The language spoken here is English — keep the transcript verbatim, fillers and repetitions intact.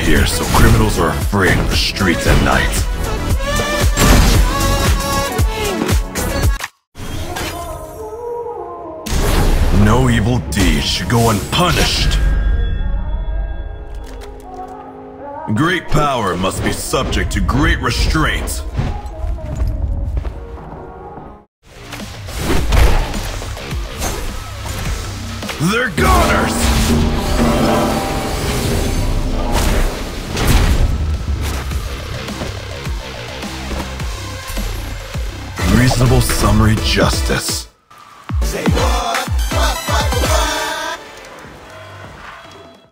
here so criminals are afraid of the streets at night. No evil deed should go unpunished. Great power must be subject to great restraint. They're goners! Reasonable summary justice.